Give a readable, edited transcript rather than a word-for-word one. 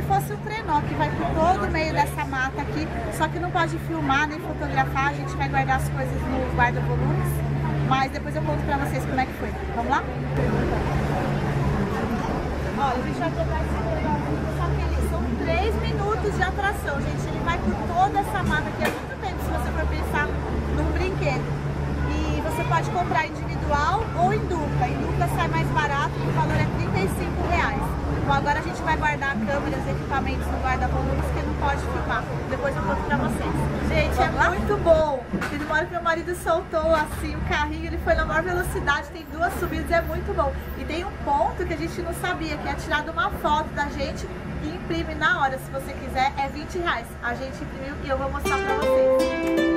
fosse um trenó que vai por todo o meio dessa mata aqui, só que não pode filmar nem fotografar, a gente vai guardar as coisas no guarda-volumes, mas depois eu conto pra vocês como é que foi. Vamos lá? Olha, a gente vai pegar esse trenózinho, só que são 3 minutos de atração, gente, ele vai por toda essa mata aqui, é muito tempo se você for pensar num brinquedo. E você pode comprar individual ou em dupla. Em dupla sai mais barato, o valor é R$35. Bom, agora a gente vai guardar câmeras e equipamentos no guarda-volumes que não pode filmar. Depois eu conto pra vocês. Gente, é muito bom. Teve uma hora que meu marido soltou assim o carrinho, ele foi na maior velocidade, tem 2 subidas, é muito bom. E tem um ponto que a gente não sabia, que é tirar uma foto da gente e imprime na hora. Se você quiser, é R$20. A gente imprimiu e eu vou mostrar pra vocês.